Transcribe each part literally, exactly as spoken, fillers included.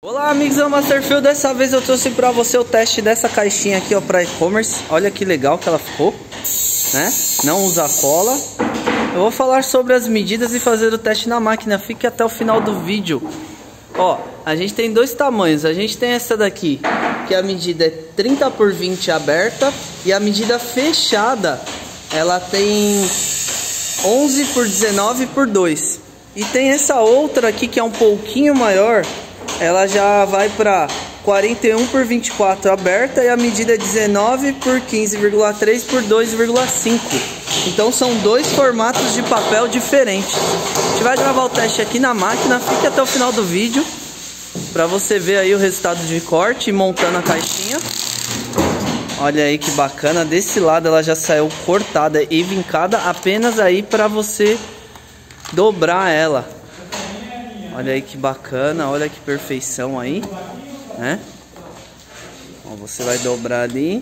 Olá amigos do Masterfield, dessa vez eu trouxe pra você o teste dessa caixinha aqui ó, pra e-commerce. Olha que legal que ela ficou, né? Não usa cola. Eu vou falar sobre as medidas e fazer o teste na máquina. Fique até o final do vídeo. Ó, a gente tem dois tamanhos. A gente tem essa daqui, que a medida é trinta por vinte aberta, e a medida fechada ela tem onze por dezenove por dois. E tem essa outra aqui que é um pouquinho maior. Ela já vai para quarenta e um por vinte e quatro aberta, e a medida é dezenove por quinze vírgula três por dois vírgula cinco. Então são dois formatos de papel diferentes. A gente vai gravar o teste aqui na máquina. Fique até o final do vídeo para você ver aí o resultado de corte e montando a caixinha. Olha aí que bacana. Desse lado ela já saiu cortada e vincada, apenas aí para você dobrar ela. Olha aí que bacana, olha que perfeição aí, né? Ó, você vai dobrar ali.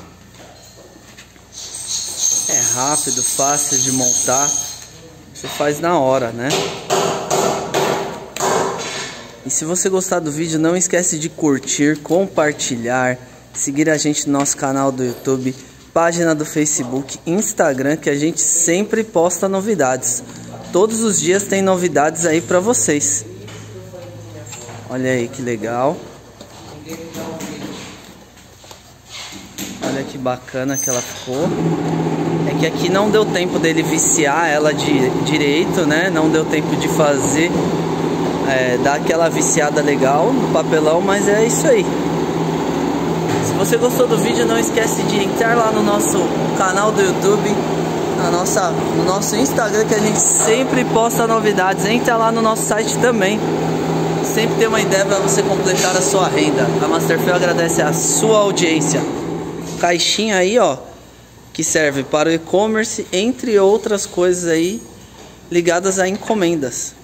É rápido, fácil de montar. Você faz na hora, né? E se você gostar do vídeo, não esquece de curtir, compartilhar, seguir a gente no nosso canal do YouTube, página do Facebook, Instagram, que a gente sempre posta novidades. Todos os dias tem novidades aí pra vocês. Olha aí que legal. Olha que bacana que ela ficou. É que aqui não deu tempo dele viciar ela de direito, né? Não deu tempo de fazer, é, dar aquela viciada legal no papelão, mas é isso aí. Se você gostou do vídeo, não esquece de entrar lá no nosso canal do YouTube, na nossa, no nosso Instagram, que a gente sempre posta novidades. Entra lá no nosso site também. Sempre tem uma ideia para você completar a sua renda. A Masterfield agradece a sua audiência. Caixinha aí, ó, que serve para o e-commerce, entre outras coisas aí ligadas a encomendas.